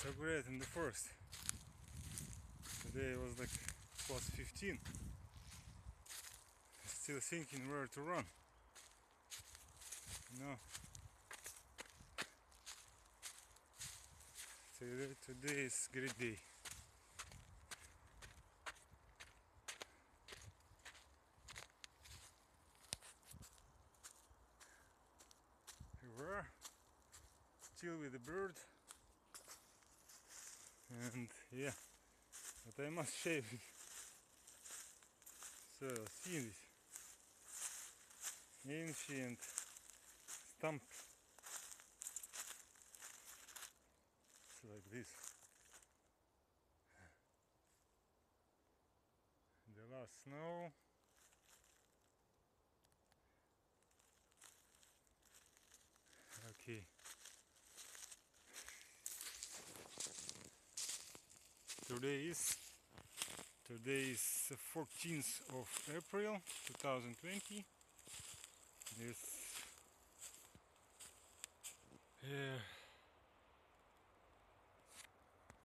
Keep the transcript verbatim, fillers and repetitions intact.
so great in the first. Today it was like plus fifteen. Still thinking where to run. No. Today, today is great day. River, still with the bird, and yeah, but I must shave it. So see this ancient stump. It's like this. The last snow. Okay. Today is today is fourteenth of April two thousand twenty. It's uh,